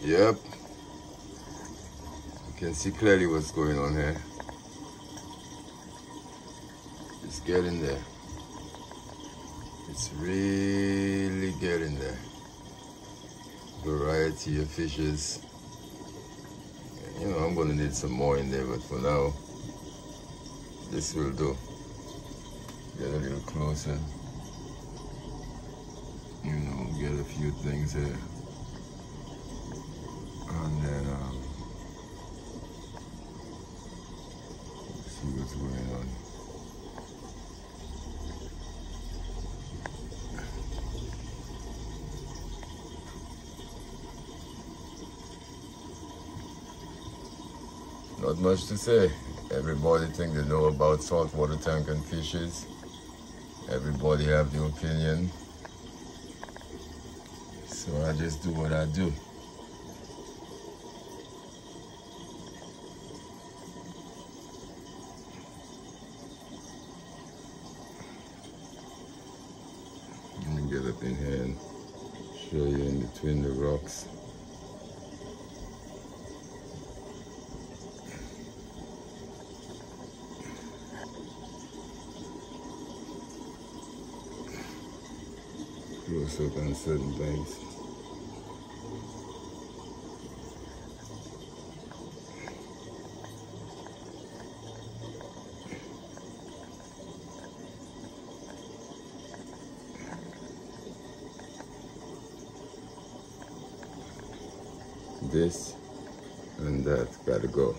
Yep. You can see clearly what's going on here. It's getting there. It's really getting there. Variety of fishes. You know, I'm gonna need some more in there, but for now, this will do. Get a little closer. You know, get a few things here. And then see what's going on. Not much to say. Everybody think they know about saltwater tank and fishes. Everybody have their opinion. So I just do what I do. Let me get up in here and show you in between the rocks. Close up on certain things. This and that gotta go.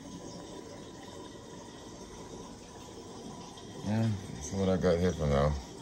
Yeah, that's what I got here for now.